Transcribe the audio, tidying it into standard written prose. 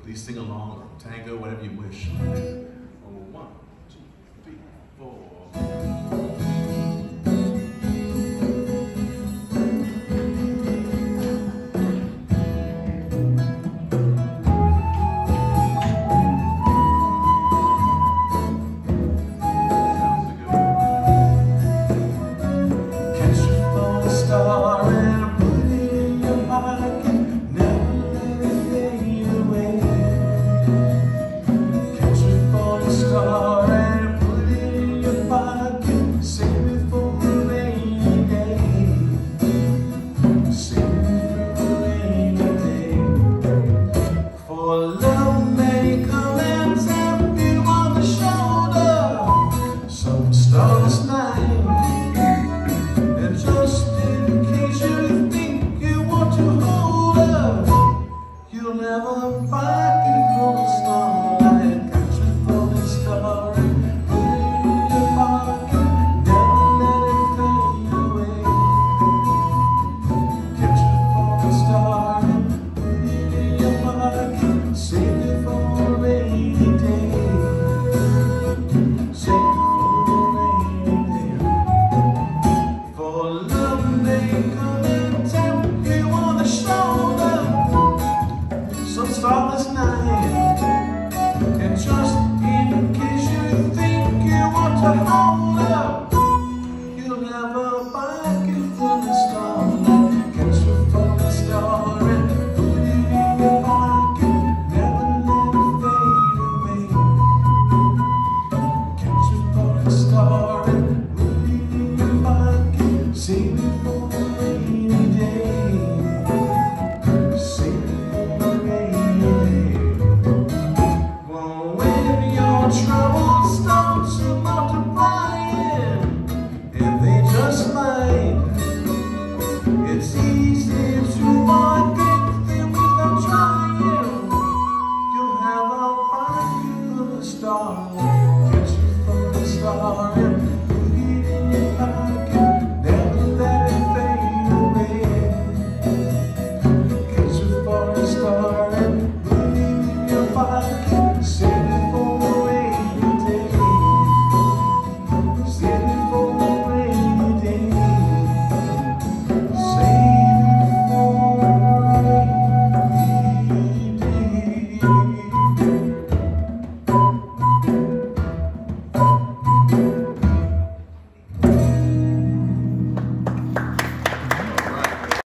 Please sing along or tango, whatever you wish. Oh, 1, 2, 3, 4. Stars night, and just in case you think you want to hold up, you'll never find it for a starlight. Catch a falling star and put it in your pocket, never let it fade away. Catch a falling star and put it in your pocket, save it for